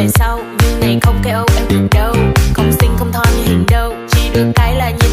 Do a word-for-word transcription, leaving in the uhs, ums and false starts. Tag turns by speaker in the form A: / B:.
A: về sau, nhưng này không cái âu em được đâu. Không xinh không thon như hình đâu, chỉ được cái là như